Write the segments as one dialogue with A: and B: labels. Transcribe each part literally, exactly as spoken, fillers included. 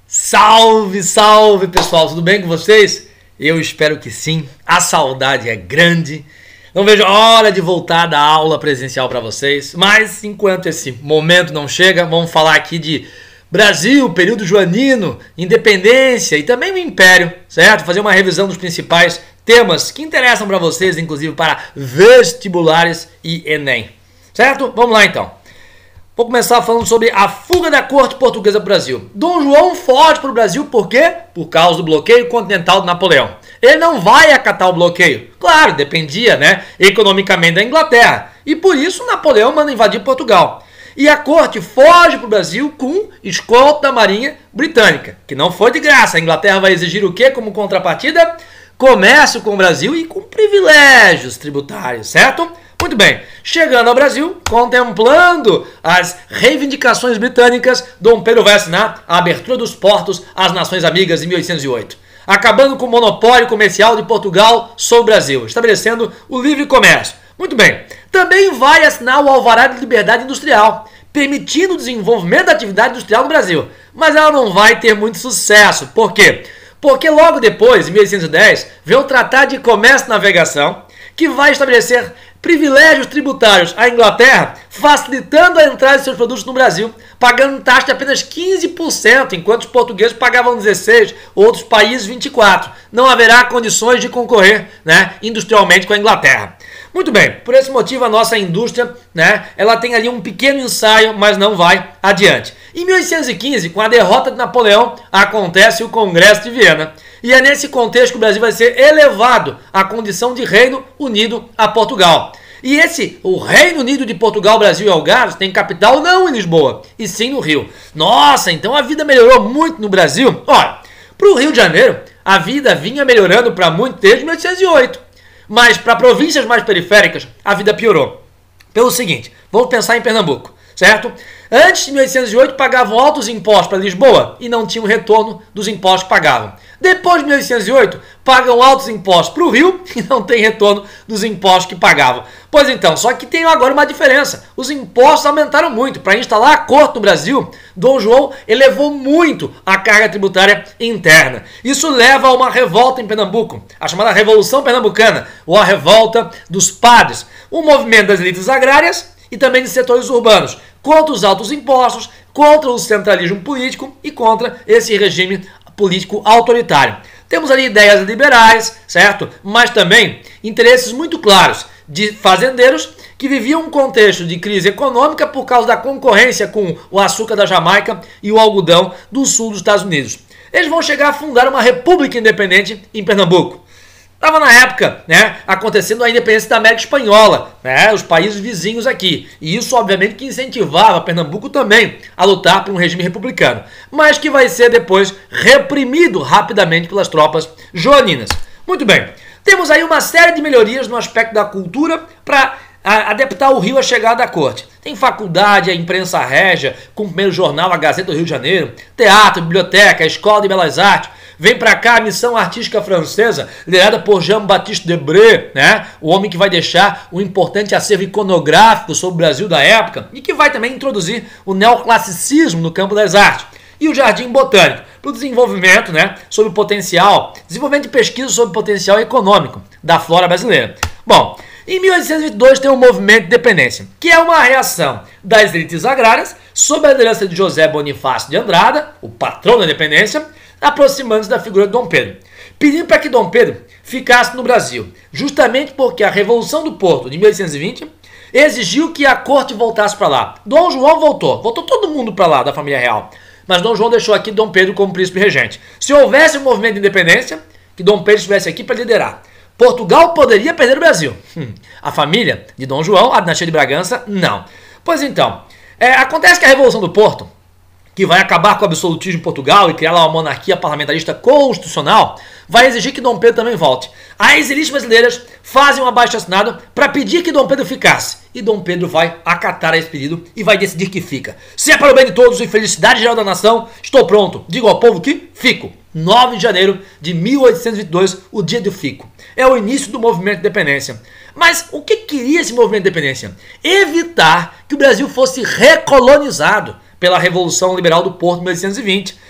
A: Salve, salve pessoal, tudo bem com vocês? Eu espero que sim, a saudade é grande. Não vejo a hora de voltar da aula presencial para vocês, mas enquanto esse momento não chega, vamos falar aqui de Brasil, período joanino, independência e também o Império, certo? Fazer uma revisão dos principais temas que interessam para vocês, inclusive para vestibulares e Enem, certo? Vamos lá então. Vou começar falando sobre a fuga da corte portuguesa para o Brasil. Dom João foge para o Brasil por quê? Por causa do bloqueio continental de Napoleão. Ele não vai acatar o bloqueio. Claro, dependia, né, economicamente da Inglaterra. E por isso Napoleão manda invadir Portugal. E a corte foge para o Brasil com escolta da Marinha Britânica, que não foi de graça. A Inglaterra vai exigir o quê como contrapartida? Comércio com o Brasil e com privilégios tributários, certo? Muito bem, chegando ao Brasil, contemplando as reivindicações britânicas, Dom Pedro vai assinar a abertura dos portos às Nações Amigas em mil oitocentos e oito, acabando com o monopólio comercial de Portugal sobre o Brasil, estabelecendo o livre comércio. Muito bem, também vai assinar o Alvará de Liberdade Industrial, permitindo o desenvolvimento da atividade industrial no Brasil, mas ela não vai ter muito sucesso. Por quê? Porque logo depois, em mil oitocentos e dez, vem o Tratado de Comércio e Navegação, que vai estabelecer privilégios tributários à Inglaterra, facilitando a entrada de seus produtos no Brasil, pagando taxa de apenas quinze por cento, enquanto os portugueses pagavam dezesseis por cento, outros países vinte e quatro por cento. Não haverá condições de concorrer, né, industrialmente com a Inglaterra. Muito bem, por esse motivo a nossa indústria, né, ela tem ali um pequeno ensaio, mas não vai adiante. Em mil oitocentos e quinze, com a derrota de Napoleão, acontece o Congresso de Viena. E é nesse contexto que o Brasil vai ser elevado à condição de Reino Unido a Portugal. E esse, o Reino Unido de Portugal, Brasil e Algarve, tem capital não em Lisboa, e sim no Rio. Nossa, então a vida melhorou muito no Brasil? Olha, para o Rio de Janeiro, a vida vinha melhorando para muito desde mil oitocentos e oito. Mas para províncias mais periféricas, a vida piorou. Pelo seguinte, vamos pensar em Pernambuco, certo? Antes de mil oitocentos e oito, pagavam altos impostos para Lisboa e não tinham retorno dos impostos que pagavam. Depois de mil oitocentos e oito, pagam altos impostos para o Rio e não tem retorno dos impostos que pagavam. Pois então, só que tem agora uma diferença. Os impostos aumentaram muito. Para instalar a corte no Brasil, Dom João elevou muito a carga tributária interna. Isso leva a uma revolta em Pernambuco, a chamada Revolução Pernambucana, ou a Revolta dos Padres, um movimento das elites agrárias e também de setores urbanos, contra os altos impostos, contra o centralismo político e contra esse regime político autoritário. Temos ali ideias liberais, certo? Mas também interesses muito claros de fazendeiros que viviam um contexto de crise econômica por causa da concorrência com o açúcar da Jamaica e o algodão do sul dos Estados Unidos. Eles vão chegar a fundar uma república independente em Pernambuco. Estava na época, né, acontecendo a independência da América Espanhola, né, os países vizinhos aqui. E isso, obviamente, que incentivava Pernambuco também a lutar por um regime republicano, mas que vai ser depois reprimido rapidamente pelas tropas joaninas. Muito bem, temos aí uma série de melhorias no aspecto da cultura para adaptar o Rio à chegada da corte. Tem faculdade, a imprensa régia, com o primeiro jornal, a Gazeta do Rio de Janeiro, teatro, biblioteca, a Escola de Belas Artes. Vem para cá a missão artística francesa, liderada por Jean-Baptiste Debré, né? O homem que vai deixar um importante acervo iconográfico sobre o Brasil da época e que vai também introduzir o neoclassicismo no campo das artes. E o Jardim Botânico, para o desenvolvimento, né, sobre o potencial, desenvolvimento de pesquisa sobre o potencial econômico da flora brasileira. Bom, em mil oitocentos e vinte e dois tem o movimento de independência, que é uma reação das elites agrárias sob a liderança de José Bonifácio de Andrada, o patrão da independência, aproximando-se da figura de Dom Pedro, pedindo para que Dom Pedro ficasse no Brasil, justamente porque a Revolução do Porto de mil oitocentos e vinte exigiu que a corte voltasse para lá. Dom João voltou, voltou todo mundo para lá da família real, mas Dom João deixou aqui Dom Pedro como príncipe regente. Se houvesse um movimento de independência, que Dom Pedro estivesse aqui para liderar, Portugal poderia perder o Brasil. Hum, a família de Dom João, a dinastia de Bragança, não. Pois então, é, acontece que a Revolução do Porto, que vai acabar com o absolutismo em Portugal e criar lá uma monarquia parlamentarista constitucional, vai exigir que Dom Pedro também volte. As elites brasileiras fazem um abaixo-assinado para pedir que Dom Pedro ficasse. E Dom Pedro vai acatar esse pedido e vai decidir que fica. Se é para o bem de todos e felicidade geral da nação, estou pronto. Digo ao povo que fico. nove de janeiro de mil oitocentos e vinte e dois, o dia do fico. É o início do movimento de independência. Mas o que queria esse movimento de independência? Evitar que o Brasil fosse recolonizado pela Revolução Liberal do Porto de mil oitocentos e vinte,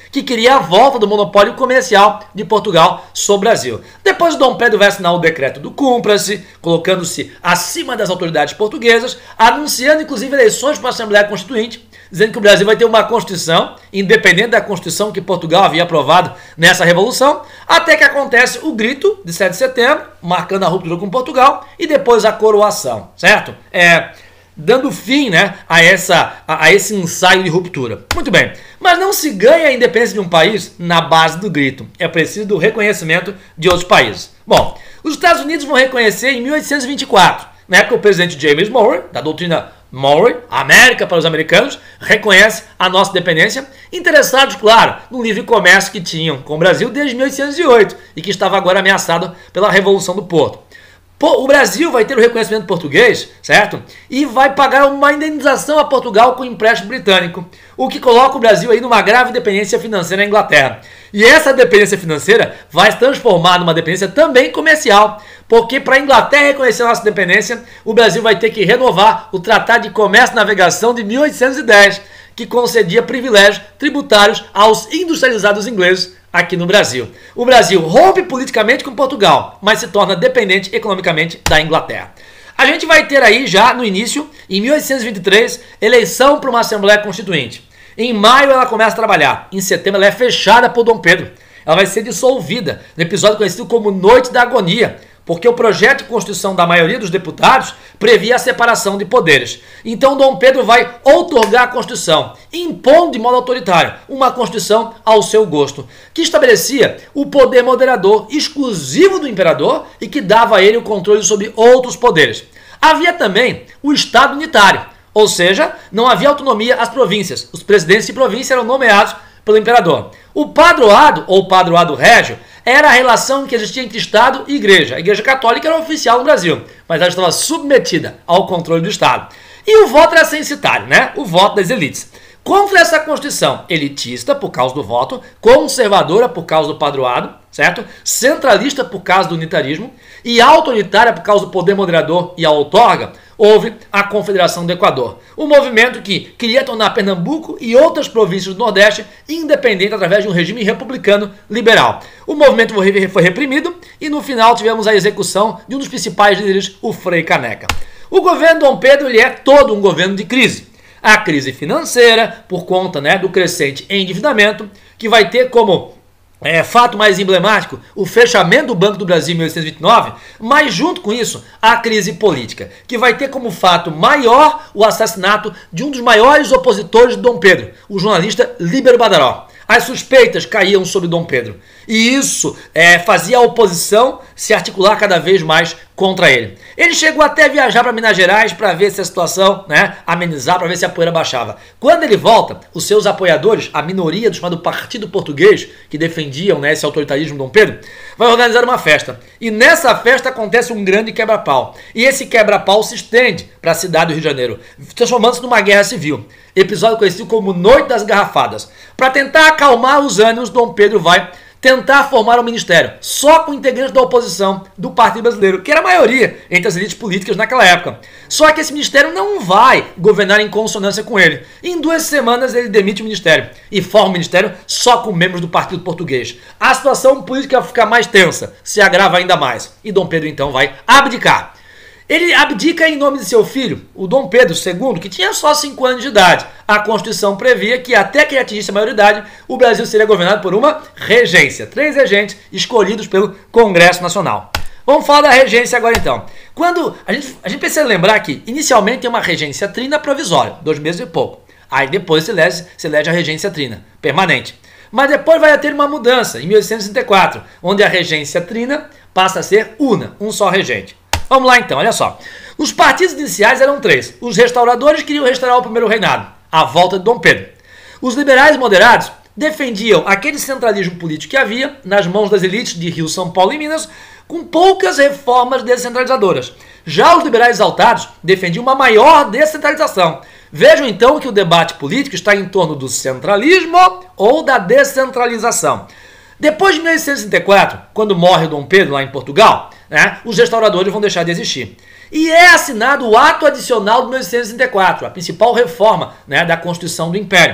A: que queria a volta do monopólio comercial de Portugal sobre o Brasil. Depois Dom Pedro vai assinar o decreto do Cumpra-se, colocando-se acima das autoridades portuguesas, anunciando inclusive eleições para a Assembleia Constituinte, dizendo que o Brasil vai ter uma Constituição, independente da Constituição que Portugal havia aprovado nessa Revolução, até que acontece o grito de sete de setembro, marcando a ruptura com Portugal, e depois a coroação, certo? É, dando fim, né, a, essa, a, a esse ensaio de ruptura. Muito bem, mas não se ganha a independência de um país na base do grito, é preciso do reconhecimento de outros países. Bom, os Estados Unidos vão reconhecer em mil oitocentos e vinte e quatro, na época o presidente James Monroe, da doutrina Monroe, América para os americanos, reconhece a nossa independência, interessados, claro, no livre comércio que tinham com o Brasil desde mil oitocentos e oito e que estava agora ameaçado pela Revolução do Porto. O Brasil vai ter o reconhecimento português, certo? E vai pagar uma indenização a Portugal com empréstimo britânico, o que coloca o Brasil aí numa grave dependência financeira na Inglaterra. E essa dependência financeira vai se transformar numa dependência também comercial, porque para a Inglaterra reconhecer a nossa dependência, o Brasil vai ter que renovar o Tratado de Comércio e Navegação de mil oitocentos e dez, que concedia privilégios tributários aos industrializados ingleses aqui no Brasil. O Brasil rompe politicamente com Portugal, mas se torna dependente economicamente da Inglaterra. A gente vai ter aí já no início, em mil oitocentos e vinte e três, eleição para uma Assembleia Constituinte. Em maio ela começa a trabalhar, em setembro ela é fechada por Dom Pedro. Ela vai ser dissolvida no episódio conhecido como Noite da Agonia, porque o projeto de Constituição da maioria dos deputados previa a separação de poderes. Então Dom Pedro vai outorgar a Constituição, impondo de modo autoritário uma Constituição ao seu gosto, que estabelecia o poder moderador exclusivo do imperador e que dava a ele o controle sobre outros poderes. Havia também o Estado unitário, ou seja, não havia autonomia às províncias. Os presidentes de província eram nomeados pelo imperador. O padroado, ou padroado régio, era a relação que existia entre Estado e Igreja. A Igreja Católica era oficial no Brasil, mas ela estava submetida ao controle do Estado. E o voto era censitário, né? O voto das elites. Contra essa Constituição elitista, por causa do voto, conservadora, por causa do padroado, certo? Centralista, por causa do unitarismo, e autoritária, por causa do poder moderador e a outorga, houve a Confederação do Equador, um movimento que queria tornar Pernambuco e outras províncias do Nordeste independentes através de um regime republicano liberal. O movimento foi reprimido e no final tivemos a execução de um dos principais líderes, o Frei Caneca. O governo Dom Pedro ele é todo um governo de crise. A crise financeira, por conta, né, do crescente endividamento, que vai ter como É, fato mais emblemático, o fechamento do Banco do Brasil em mil oitocentos e vinte e nove, mas junto com isso, a crise política, que vai ter como fato maior o assassinato de um dos maiores opositores de Dom Pedro, o jornalista Líbero Badaró. As suspeitas caíam sobre Dom Pedro e isso é, fazia a oposição se articular cada vez mais contra ele. Ele chegou até a viajar para Minas Gerais para ver se a situação, né, amenizar, para ver se a poeira baixava. Quando ele volta, os seus apoiadores, a minoria do chamado Partido Português, que defendiam, né, esse autoritarismo de Dom Pedro, vai organizar uma festa. E nessa festa acontece um grande quebra-pau. E esse quebra-pau se estende para a cidade do Rio de Janeiro, transformando-se numa guerra civil. Episódio conhecido como Noite das Garrafadas. Para tentar acalmar os ânimos, Dom Pedro vai tentar formar um ministério só com integrantes da oposição do Partido Brasileiro, que era a maioria entre as elites políticas naquela época. Só que esse ministério não vai governar em consonância com ele. Em duas semanas ele demite o ministério e forma um ministério só com membros do Partido Português. A situação política fica mais tensa, se agrava ainda mais. E Dom Pedro então vai abdicar. Ele abdica em nome de seu filho, o Dom Pedro segundo, que tinha só cinco anos de idade. A Constituição previa que até que ele atingisse a maioridade, o Brasil seria governado por uma regência. Três regentes escolhidos pelo Congresso Nacional. Vamos falar da regência agora então. Quando a gente, a gente precisa lembrar que inicialmente tem uma regência trina provisória, dois meses e pouco. Aí depois se elege, se elege a regência trina, permanente. Mas depois vai ter uma mudança, em mil oitocentos e sessenta e quatro, onde a regência trina passa a ser una, um só regente. Vamos lá então, olha só. Os partidos iniciais eram três. Os restauradores queriam restaurar o primeiro reinado, a volta de Dom Pedro. Os liberais moderados defendiam aquele centralismo político que havia nas mãos das elites de Rio, São Paulo e Minas, com poucas reformas descentralizadoras. Já os liberais exaltados defendiam uma maior descentralização. Vejam então que o debate político está em torno do centralismo ou da descentralização. Depois de mil oitocentos e sessenta e quatro, quando morre Dom Pedro lá em Portugal, né, os restauradores vão deixar de existir. E é assinado o Ato Adicional de mil oitocentos e sessenta e quatro, a principal reforma, né, da Constituição do Império.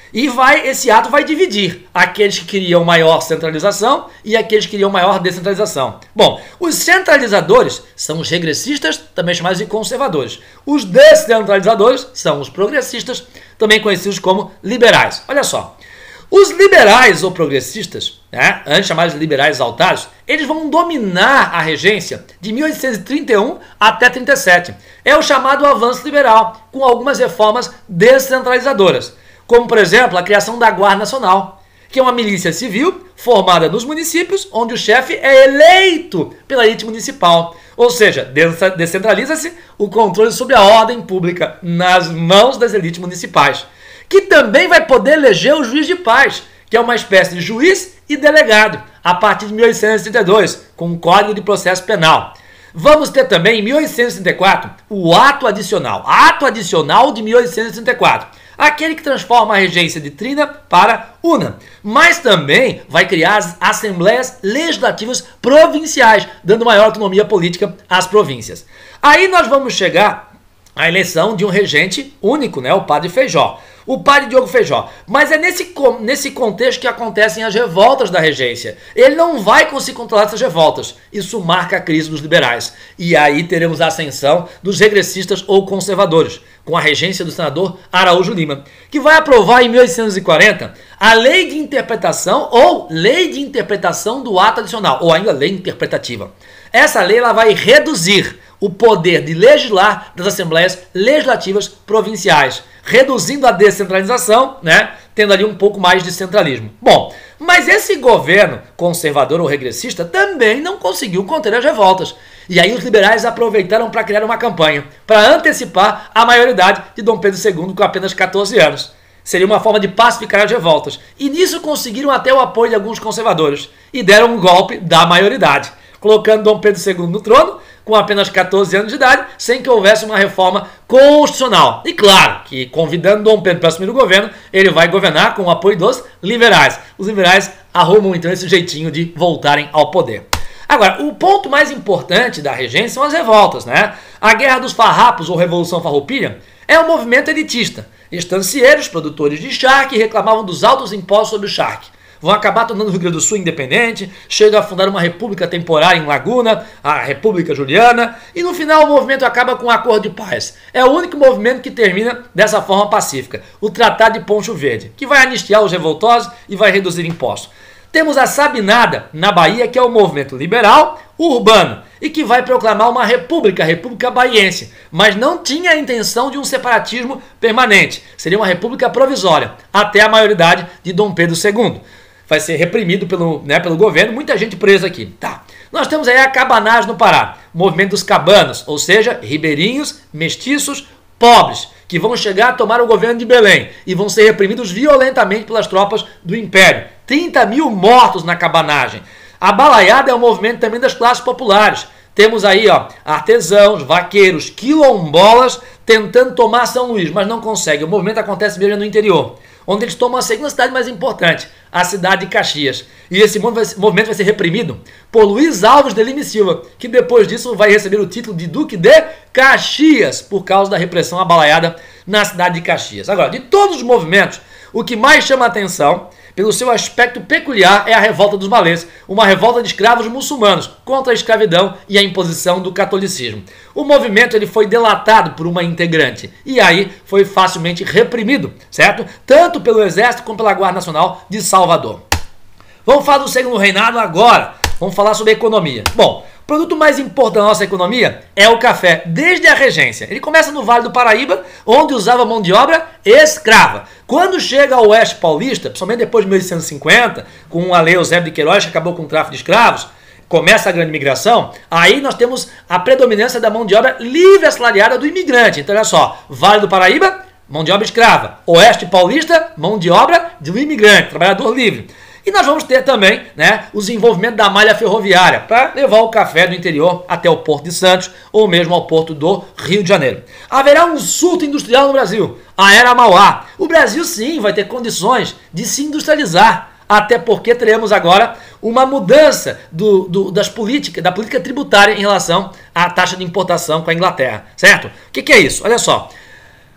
A: E vai, esse ato vai dividir aqueles que queriam maior centralização e aqueles que queriam maior descentralização. Bom, os centralizadores são os regressistas, também chamados de conservadores. Os descentralizadores são os progressistas, também conhecidos como liberais. Olha só, os liberais ou progressistas, né, antes chamados de liberais exaltados, eles vão dominar a regência de mil oitocentos e trinta e um até trinta e sete. É o chamado avanço liberal, com algumas reformas descentralizadoras, como, por exemplo, a criação da Guarda Nacional, que é uma milícia civil formada nos municípios, onde o chefe é eleito pela elite municipal. Ou seja, descentraliza-se o controle sobre a ordem pública nas mãos das elites municipais, que também vai poder eleger o juiz de paz, que é uma espécie de juiz e delegado, a partir de mil oitocentos e trinta e dois, com o Código de Processo Penal. Vamos ter também, em mil oitocentos e trinta e quatro, o ato adicional. Ato adicional de mil oitocentos e trinta e quatro. Aquele que transforma a regência de trina para una. Mas também vai criar as assembleias legislativas provinciais, dando maior autonomia política às províncias. Aí nós vamos chegar à eleição de um regente único, né? O padre Feijó. O padre Diogo Feijó. Mas é nesse, nesse contexto que acontecem as revoltas da regência. Ele não vai conseguir controlar essas revoltas. Isso marca a crise dos liberais. E aí teremos a ascensão dos regressistas ou conservadores, com a regência do senador Araújo Lima, que vai aprovar em mil oitocentos e quarenta a Lei de Interpretação ou Lei de Interpretação do Ato Adicional, ou ainda Lei Interpretativa. Essa lei ela vai reduzir o poder de legislar das assembleias legislativas provinciais, reduzindo a descentralização, né, tendo ali um pouco mais de centralismo. Bom, mas esse governo conservador ou regressista também não conseguiu conter as revoltas. E aí os liberais aproveitaram para criar uma campanha para antecipar a maioridade de Dom Pedro segundo com apenas quatorze anos. Seria uma forma de pacificar as revoltas. E nisso conseguiram até o apoio de alguns conservadores e deram um golpe da maioridade, colocando Dom Pedro segundo no trono com apenas quatorze anos de idade, sem que houvesse uma reforma constitucional. E claro que, convidando Dom Pedro para assumir o governo, ele vai governar com o apoio dos liberais. Os liberais arrumam então esse jeitinho de voltarem ao poder. Agora, o ponto mais importante da regência são as revoltas, né? A Guerra dos Farrapos, ou Revolução Farroupilha, é um movimento elitista. Estancieiros, produtores de charque, reclamavam dos altos impostos sobre o charque. Vão acabar tornando o Rio Grande do Sul independente, chega a fundar uma república temporária em Laguna, a República Juliana, e no final o movimento acaba com um acordo de paz. É o único movimento que termina dessa forma pacífica, o Tratado de Poncho Verde, que vai anistiar os revoltosos e vai reduzir impostos. Temos a Sabinada, na Bahia, que é um movimento liberal, urbano, e que vai proclamar uma república, a República Baiense, mas não tinha a intenção de um separatismo permanente. Seria uma república provisória, até a maioridade de Dom Pedro segundo. Vai ser reprimido pelo, né, pelo governo, muita gente presa aqui. Tá. Nós temos aí a cabanagem no Pará, movimento dos cabanos, ou seja, ribeirinhos, mestiços, pobres, que vão chegar a tomar o governo de Belém e vão ser reprimidos violentamente pelas tropas do Império. trinta mil mortos na cabanagem. A balaiada é um movimento também das classes populares. Temos aí ó, artesãos, vaqueiros, quilombolas tentando tomar São Luís, mas não conseguem. O movimento acontece mesmo no interior, onde eles tomam a segunda cidade mais importante, a cidade de Caxias. E esse movimento vai ser reprimido por Luiz Alves de Lima e Silva, que depois disso vai receber o título de Duque de Caxias, por causa da repressão abalaiada na cidade de Caxias. Agora, de todos os movimentos, o que mais chama a atenção, pelo seu aspecto peculiar, é a revolta dos malês, uma revolta de escravos muçulmanos contra a escravidão e a imposição do catolicismo. O movimento ele foi delatado por uma integrante e aí foi facilmente reprimido, certo? Tanto pelo Exército como pela Guarda Nacional de Salvador. Vamos falar do segundo reinado agora. Vamos falar sobre economia. Bom, o produto mais importante da nossa economia é o café, desde a regência. Ele começa no Vale do Paraíba, onde usava mão de obra escrava. Quando chega ao Oeste Paulista, principalmente depois de mil oitocentos e cinquenta, com a Lei Eusébio de Queiroz, que acabou com o tráfico de escravos, começa a grande migração, aí nós temos a predominância da mão de obra livre assalariada do imigrante. Então olha só, Vale do Paraíba, mão de obra escrava. Oeste Paulista, mão de obra do imigrante, trabalhador livre. E nós vamos ter também, né, o desenvolvimento da malha ferroviária para levar o café do interior até o Porto de Santos ou mesmo ao Porto do Rio de Janeiro. Haverá um surto industrial no Brasil, a Era Mauá. O Brasil sim vai ter condições de se industrializar, até porque teremos agora uma mudança do, do, das políticas, da política tributária em relação à taxa de importação com a Inglaterra, certo? O que, que é isso? Olha só.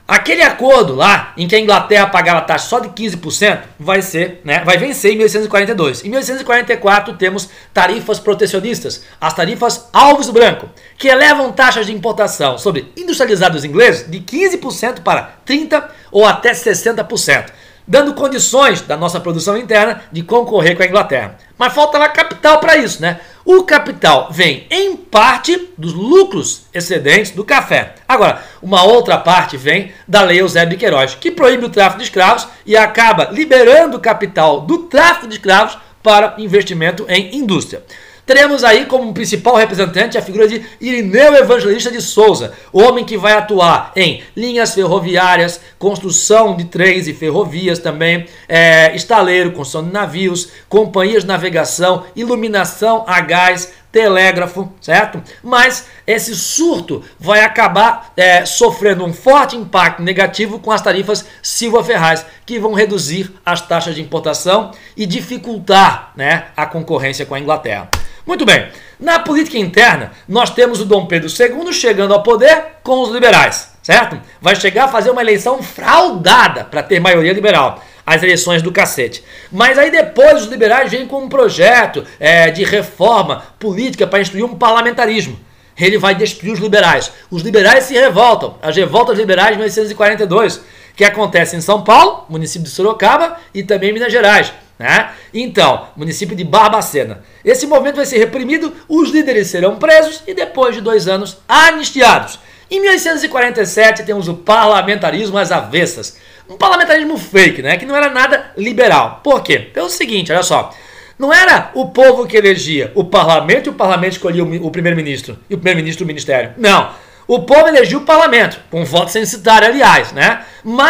A: Aquele acordo lá, em que a Inglaterra pagava taxa só de quinze por cento, vai ser, né, vai vencer em mil oitocentos e quarenta e dois. Em mil oitocentos e quarenta e quatro temos tarifas protecionistas, as tarifas Alves Branco, que elevam taxas de importação sobre industrializados ingleses de quinze por cento para trinta por cento ou até sessenta por cento, dando condições da nossa produção interna de concorrer com a Inglaterra. Mas falta lá capital para isso, né? O capital vem em parte dos lucros excedentes do café. Agora, uma outra parte vem da Lei Eusébio de Queiroz, que proíbe o tráfico de escravos e acaba liberando o capital do tráfico de escravos para investimento em indústria. Teremos aí como principal representante a figura de Irineu Evangelista de Souza, o homem que vai atuar em linhas ferroviárias, construção de trens e ferrovias também, é, estaleiro, construção de navios, companhias de navegação, iluminação a gás, telégrafo, certo? Mas esse surto vai acabar é, sofrendo um forte impacto negativo com as tarifas Silva Ferraz, que vão reduzir as taxas de importação e dificultar, né, a concorrência com a Inglaterra. Muito bem, na política interna, nós temos o Dom Pedro segundo chegando ao poder com os liberais, certo? Vai chegar a fazer uma eleição fraudada para ter maioria liberal, as eleições do cacete. Mas aí depois os liberais vêm com um projeto é, de reforma política para instituir um parlamentarismo. Ele vai destruir os liberais. Os liberais se revoltam, as revoltas liberais de mil oitocentos e quarenta e dois, que acontece em São Paulo, município de Sorocaba e também em Minas Gerais. Né? Então, município de Barbacena. Esse movimento vai ser reprimido, os líderes serão presos e depois de dois anos anistiados. Em mil oitocentos e quarenta e sete temos o parlamentarismo às avessas. Um parlamentarismo fake, né? Que não era nada liberal. Por quê? Pelo seguinte, olha só. Não era o povo que elegia o parlamento e o parlamento escolhia o primeiro-ministro e o primeiro-ministro o ministério. Não. O povo elegia o parlamento, com voto censitário, aliás, né?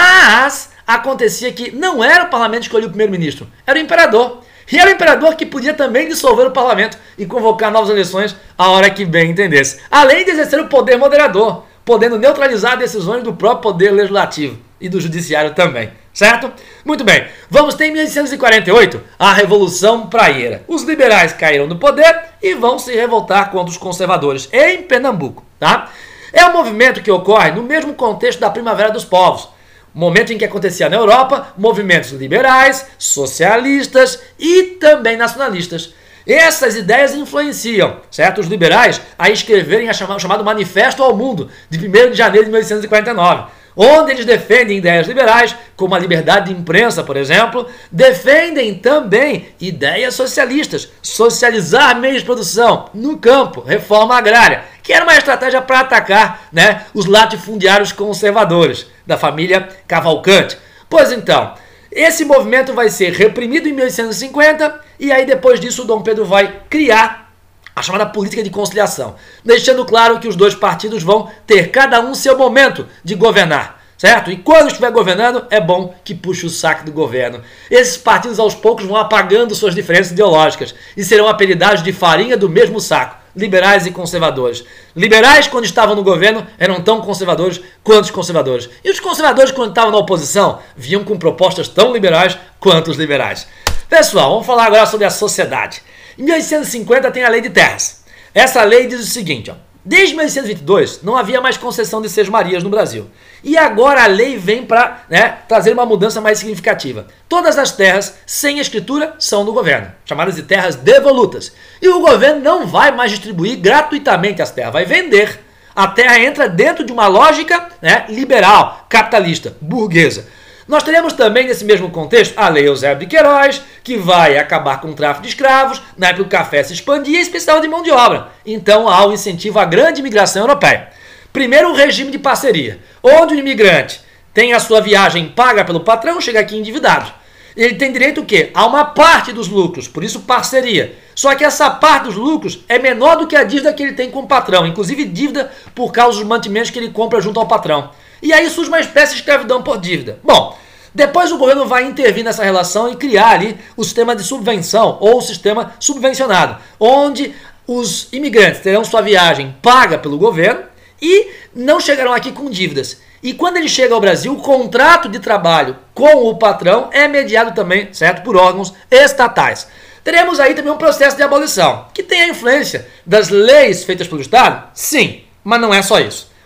A: Mas acontecia que não era o parlamento que escolhia o primeiro-ministro, era o imperador. E era o imperador que podia também dissolver o parlamento e convocar novas eleições a hora que bem entendesse. Além de exercer o poder moderador, podendo neutralizar decisões do próprio poder legislativo e do judiciário também, certo? Muito bem, vamos ter em mil oitocentos e quarenta e oito a Revolução Praieira. Os liberais caíram no poder e vão se revoltar contra os conservadores em Pernambuco, tá? É um movimento que ocorre no mesmo contexto da Primavera dos Povos, momento em que acontecia na Europa movimentos liberais, socialistas e também nacionalistas. Essas ideias influenciam, certo, os liberais a escreverem a chama, o chamado Manifesto ao Mundo, de primeiro de janeiro de mil oitocentos e quarenta e nove, onde eles defendem ideias liberais, como a liberdade de imprensa, por exemplo, defendem também ideias socialistas, socializar meios de produção no campo, reforma agrária, que era uma estratégia para atacar, né, os latifundiários conservadores da família Cavalcante. Pois então, esse movimento vai ser reprimido em mil oitocentos e cinquenta e aí depois disso o Dom Pedro vai criar a chamada política de conciliação, deixando claro que os dois partidos vão ter cada um seu momento de governar, certo? E quando estiver governando, é bom que puxe o saco do governo. Esses partidos aos poucos vão apagando suas diferenças ideológicas e serão apelidados de farinha do mesmo saco, liberais e conservadores. Liberais, quando estavam no governo, eram tão conservadores quanto os conservadores. E os conservadores, quando estavam na oposição, vinham com propostas tão liberais quanto os liberais. Pessoal, vamos falar agora sobre a sociedade. Em mil oitocentos e cinquenta tem a Lei de Terras. Essa lei diz o seguinte, ó, desde mil oitocentos e vinte e dois não havia mais concessão de sesmarias no Brasil. E agora a lei vem para, né, trazer uma mudança mais significativa. Todas as terras sem escritura são do governo, chamadas de terras devolutas. E o governo não vai mais distribuir gratuitamente as terras, vai vender. A terra entra dentro de uma lógica, né, liberal, capitalista, burguesa. Nós teremos também, nesse mesmo contexto, a Lei Eusébio de Queiroz, que vai acabar com o tráfico de escravos, na época o café se expandia, em especial de mão de obra. Então há um incentivo à grande imigração europeia. Primeiro, o regime de parceria, onde o imigrante tem a sua viagem paga pelo patrão, chega aqui endividado. Ele tem direito o quê? A uma parte dos lucros, por isso parceria. Só que essa parte dos lucros é menor do que a dívida que ele tem com o patrão, inclusive dívida por causa dos mantimentos que ele compra junto ao patrão. E aí surge uma espécie de escravidão por dívida. Bom, depois o governo vai intervir nessa relação e criar ali o sistema de subvenção ou o sistema subvencionado, onde os imigrantes terão sua viagem paga pelo governo e não chegarão aqui com dívidas. E quando ele chega ao Brasil, o contrato de trabalho com o patrão é mediado também, certo, por órgãos estatais. Teremos aí também um processo de abolição, que tem a influência das leis feitas pelo Estado? Sim, mas não é só isso.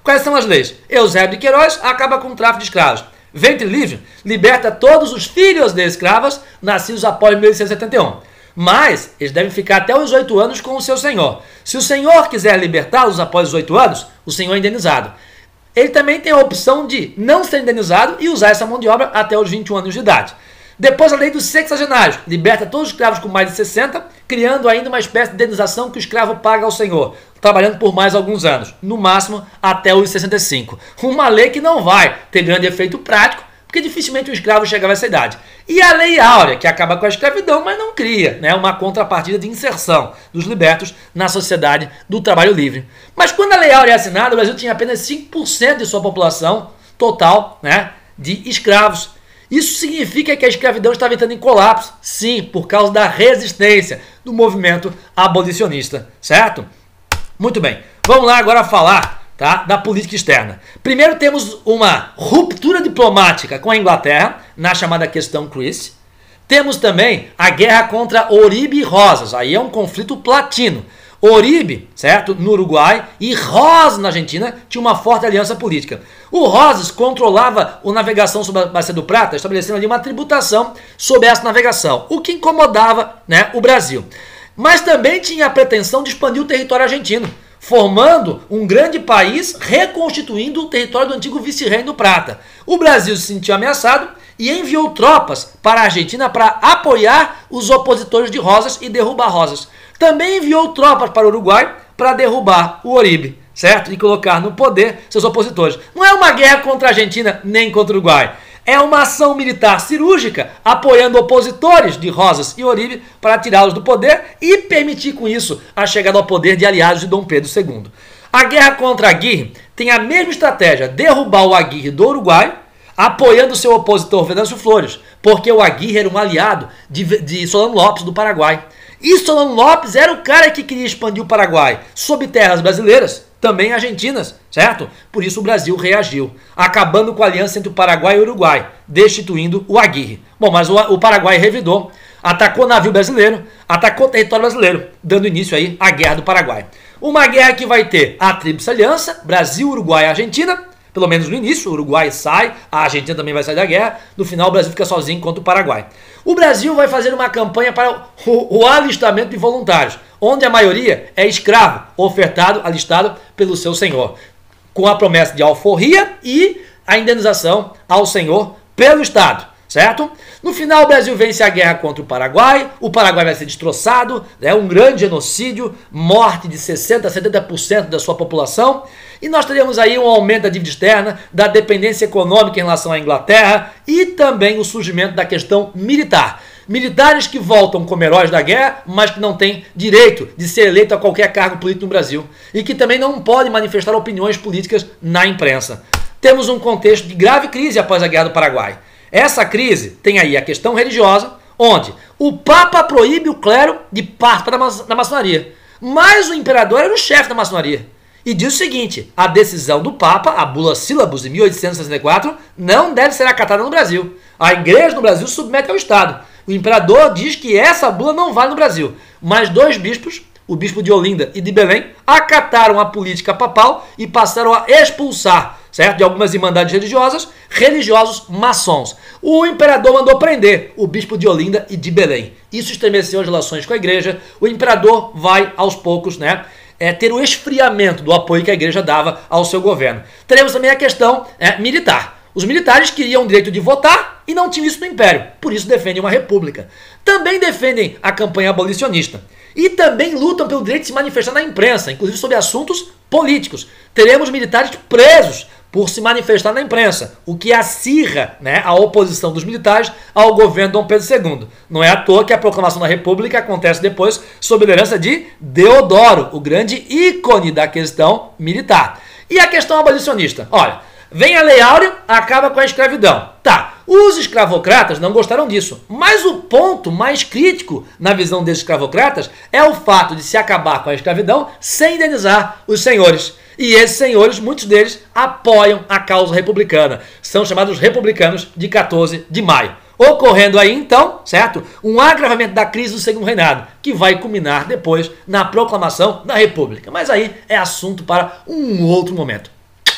A: Quais são as leis? Eusébio de Queiroz acaba com o tráfico de escravos. Ventre livre liberta todos os filhos de escravas nascidos após mil oitocentos e setenta e um. Mas eles devem ficar até os oito anos com o seu senhor. Se o senhor quiser libertá-los após os oito anos, o senhor é indenizado. Ele também tem a opção de não ser indenizado e usar essa mão de obra até os vinte e um anos de idade. Depois a lei dos sexagenários liberta todos os escravos com mais de sessenta, criando ainda uma espécie de indenização que o escravo paga ao senhor, trabalhando por mais alguns anos, no máximo até os sessenta e cinco. Uma lei que não vai ter grande efeito prático, porque dificilmente o escravo chegava a essa idade. E a Lei Áurea, que acaba com a escravidão, mas não cria, né, uma contrapartida de inserção dos libertos na sociedade do trabalho livre. Mas quando a Lei Áurea é assinada, o Brasil tinha apenas cinco por cento de sua população total, né, de escravos. Isso significa que a escravidão estava entrando em colapso, sim, por causa da resistência do movimento abolicionista, certo? Muito bem, vamos lá agora falar, tá, da política externa. Primeiro temos uma ruptura diplomática com a Inglaterra, na chamada questão Christie. Temos também a guerra contra Oribe e Rosas, aí é um conflito platino. Oribe, certo, no Uruguai, e Rosas, na Argentina, tinha uma forte aliança política. O Rosas controlava a navegação sobre a Bacia do Prata, estabelecendo ali uma tributação sobre essa navegação, o que incomodava, né, o Brasil. Mas também tinha a pretensão de expandir o território argentino, formando um grande país, reconstituindo o território do antigo vice-reino do Prata. O Brasil se sentiu ameaçado e enviou tropas para a Argentina para apoiar os opositores de Rosas e derrubar Rosas. Também enviou tropas para o Uruguai para derrubar o Oribe, certo? E colocar no poder seus opositores. Não é uma guerra contra a Argentina nem contra o Uruguai. É uma ação militar cirúrgica apoiando opositores de Rosas e Oribe para tirá-los do poder e permitir com isso a chegada ao poder de aliados de Dom Pedro segundo. A guerra contra a Aguirre tem a mesma estratégia, derrubar o Aguirre do Uruguai, apoiando seu opositor Venâncio Flores, porque o Aguirre era um aliado de, de Solano Lopes do Paraguai. E Solano Lopes era o cara que queria expandir o Paraguai sob terras brasileiras, também argentinas, certo? Por isso o Brasil reagiu, acabando com a aliança entre o Paraguai e o Uruguai, destituindo o Aguirre. Bom, mas o, o Paraguai revidou, atacou o navio brasileiro, atacou o território brasileiro, dando início aí à Guerra do Paraguai. Uma guerra que vai ter a Tríplice Aliança, Brasil, Uruguai e Argentina, pelo menos no início, o Uruguai sai, a Argentina também vai sair da guerra, no final o Brasil fica sozinho contra o Paraguai. O Brasil vai fazer uma campanha para o, o alistamento de voluntários, onde a maioria é escravo, ofertado, alistado pelo seu senhor, com a promessa de alforria e a indenização ao senhor pelo Estado, certo? No final o Brasil vence a guerra contra o Paraguai, o Paraguai vai ser destroçado, é um grande genocídio, morte de sessenta por cento a setenta por cento da sua população, e nós teremos aí um aumento da dívida externa, da dependência econômica em relação à Inglaterra e também o surgimento da questão militar. Militares que voltam como heróis da guerra, mas que não têm direito de ser eleito a qualquer cargo político no Brasil e que também não podem manifestar opiniões políticas na imprensa. Temos um contexto de grave crise após a Guerra do Paraguai. Essa crise tem aí a questão religiosa, onde o Papa proíbe o clero de participar da maçonaria, mas o imperador era o chefe da maçonaria. E diz o seguinte, a decisão do Papa, a bula Syllabus de mil oitocentos e sessenta e quatro, não deve ser acatada no Brasil. A igreja no Brasil submete ao Estado. O imperador diz que essa bula não vale no Brasil. Mas dois bispos, o bispo de Olinda e de Belém, acataram a política papal e passaram a expulsar, certo, de algumas irmandades religiosas, religiosos maçons. O imperador mandou prender o bispo de Olinda e de Belém. Isso estremeceu as relações com a igreja. O imperador vai, aos poucos, né, É, ter o esfriamento do apoio que a igreja dava ao seu governo. Teremos também a questão é, militar. Os militares queriam o direito de votar e não tinham isso no Império, por isso defendem uma república. Também defendem a campanha abolicionista e também lutam pelo direito de se manifestar na imprensa, inclusive sobre assuntos políticos. Teremos militares presos por se manifestar na imprensa, o que acirra, né, a oposição dos militares ao governo Dom Pedro segundo. Não é à toa que a proclamação da República acontece depois sob a liderança de Deodoro, o grande ícone da questão militar. E a questão abolicionista? Olha, vem a Lei Áurea, acaba com a escravidão. Tá, os escravocratas não gostaram disso, mas o ponto mais crítico na visão desses escravocratas é o fato de se acabar com a escravidão sem indenizar os senhores. E esses senhores, muitos deles, apoiam a causa republicana. São chamados republicanos de quatorze de maio. Ocorrendo aí, então, certo? Um agravamento da crise do segundo reinado, que vai culminar depois na proclamação da República. Mas aí é assunto para um outro momento.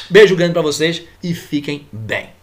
A: Beijo grande pra vocês e fiquem bem.